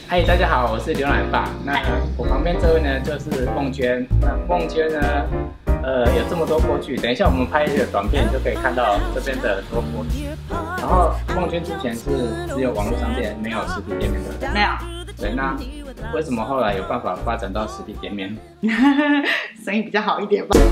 嗨，大家好，我是刘奶爸。那我旁边这位呢，就是孟娟。那孟娟呢，有这么多锅具，等一下我们拍一个短片，就可以看到这边的很多锅具。然后孟娟之前是只有网络商店，没有实体店面的。 没有。 对，那为什么后来有办法发展到实体店面？ 生意比较好一点吧。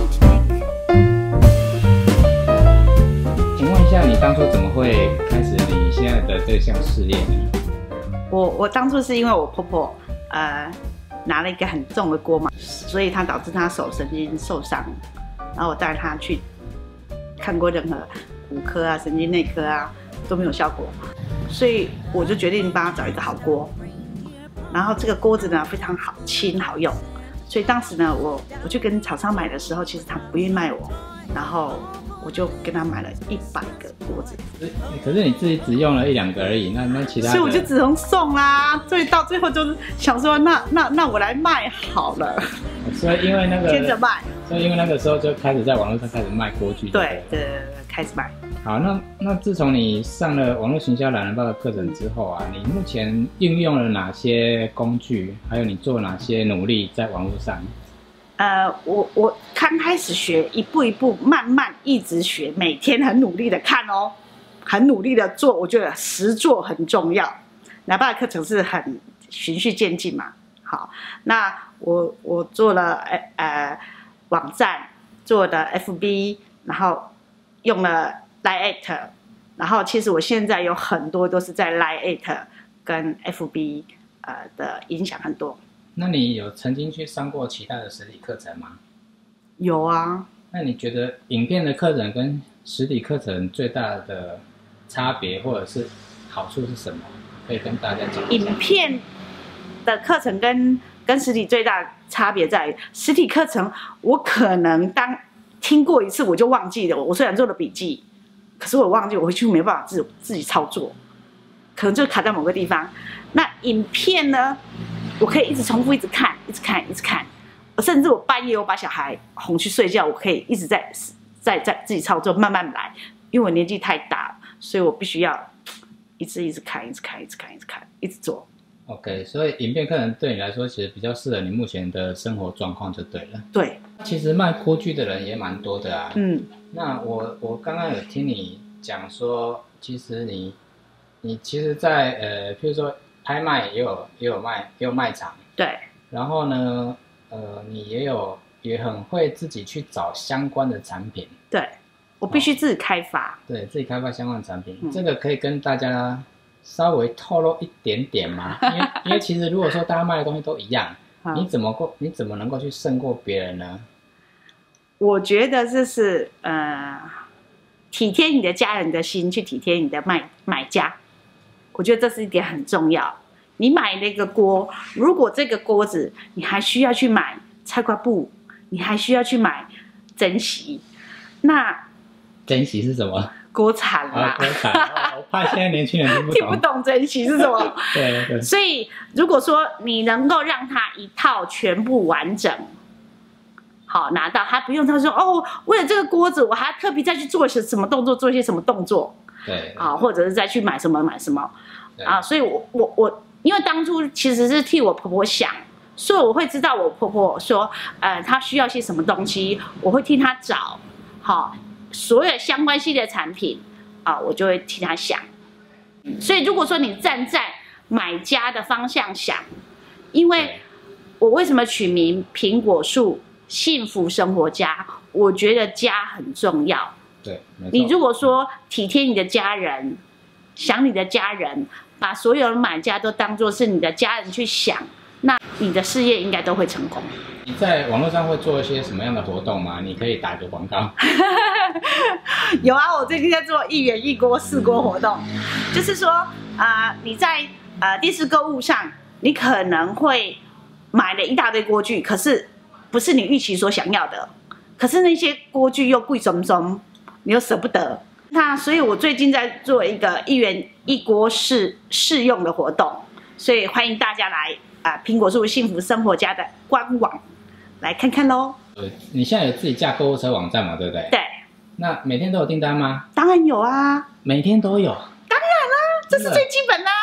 请问一下，你当初怎么会开始你现在的这项事业呢？ 我当初是因为我婆婆拿了一个很重的锅嘛，所以她导致她手神经受伤，然后我带她去看过任何骨科啊、神经内科啊都没有效果，所以我就决定帮她找一个好锅。然后这个锅子呢非常好，轻好用，所以当时呢我去跟厂商买的时候，其实他不愿意卖我，然后我就跟他买了100个锅子。 可是你自己只用了1、2个而已，那其他的， 所以我就只能送啦。所以到最后就是想说，那我来卖好了。 所以因为那个接着卖， 所以因为那个时候就开始在网络上开始卖锅具。 对，开始卖。 好，那自从你上了网络行销懒人包的课程之后啊，你目前运用了哪些工具，还有你做哪些努力在网络上？ 我刚开始学，一步一步，慢慢一直学，每天很努力的看哦，很努力的做。我觉得实做很重要。奶爸的课程是很循序渐进嘛。好，那我做了网站，做的 FB， 然后用了 Line@ 然后其实我现在有很多都是在 Line@ 跟 FB 的影响很多。 那你有曾经去上过其他的实体课程吗？ 有啊。 那你觉得影片的课程跟实体课程最大的差别或者是好处是什么？可以跟大家讲一下。 影片的课程跟实体最大的差别在于，实体课程我可能听过一次我就忘记了。我虽然做了笔记，可是我忘记，我回去没办法自己操作，可能就卡在某个地方。那影片呢？我可以一直重复，一直看，一直看，一直看。甚至我半夜我把小孩哄去睡觉，我可以一直在自己操作，慢慢来。因为我年纪太大了，所以我必须要一直看，一直看，一直看，一直看，一直做。 OK， 所以影片课程对你来说，其实比较适合你目前的生活状况就对了。 对， 其实卖锅具的人也蛮多的啊。那我刚刚有听你讲说，其实你其实在譬如说拍卖也有卖场。对。然后呢，你也很会自己去找相关的产品。对，我必须自己开发。对，自己开发相关的产品，这个可以跟大家稍微透露一点点吗？因为其实如果说大家卖的东西都一样，你怎么能够去胜过别人呢？我觉得这是体贴你的家人的心，去体贴你的买家。我觉得这是一点很重要。你买那个锅，如果这个锅子你还需要去买菜瓜布，你还需要去买珍惜，那珍惜是什么？锅铲啦。锅铲，我怕现在年轻人听不懂珍惜是什么。对。所以如果说你能够让它一套全部完整，好拿到，他不用他说哦，为了这个锅子我还特别再去做什么动作，做些什么动作。对。啊，或者是再去买什么啊，所以我因为当初其实是替我婆婆想，所以我会知道我婆婆说，她需要些什么东西，我会替她找，好，所有相关系列产品啊，我就会替她想。所以如果说你站在买家的方向想，因为我为什么取名苹果树幸福生活家？我觉得家很重要。对，你如果说体贴你的家人，想你的家人，把所有的买家都当作是你的家人去想，那你的事业应该都会成功。你在网络上会做一些什么样的活动吗？你可以打个广告。有啊，我最近在做1元1锅4锅活动，就是说你在电视购物上，你可能会买了一大堆锅具，可是不是你预期所想要的，可是那些锅具又贵重重，你又舍不得。那所以我最近在做一个1元1锅试用的活动，所以欢迎大家来苹果树幸福生活家的官网来看看咯。你现在有自己架购物车网站嘛，对不对？对。那每天都有订单吗？当然有啊，每天都有。当然啦，这是最基本的啊。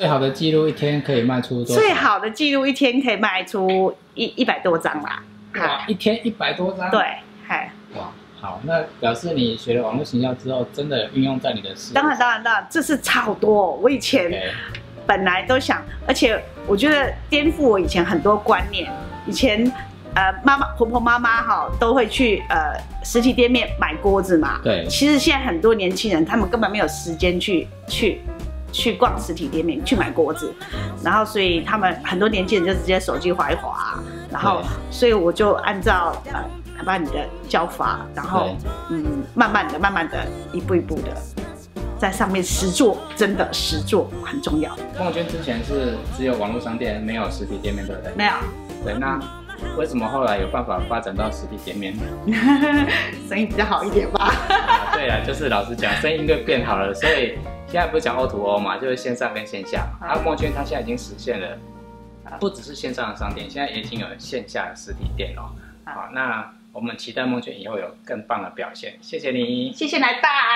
最好的记录一天可以卖出多少？ 最好的记录一天可以卖出100多张啦。 哇，一天100多张？ 对，嗨。 哇，好，那表示你学了网络行销之后，真的运用在你的事业。 当然，这是超多。我以前本来都想，而且我觉得颠覆我以前很多观念。以前婆婆妈妈哈都会去实体店面买锅子嘛。 对。 其实现在很多年轻人他们根本没有时间去逛实体店面去买锅子，然后所以他们很多年轻人就直接手机滑一滑，然后所以我就按照把你的教法，然后慢慢的一步一步的在上面实做，真的实做很重要。 孟娟之前是只有网络商店，没有实体店面，对不对？ 没有。 对，那为什么后来有办法发展到实体店面？ 生意比较好一点吧。 对啊，就是老实讲，生意应该变好了，所以现在不是讲 O2O 嘛，就是线上跟线下。孟娟她现在已经实现了，不只是线上的商店，现在已经有线下的实体店了。好，那我们期待孟娟以后有更棒的表现。谢谢你， 谢谢来大。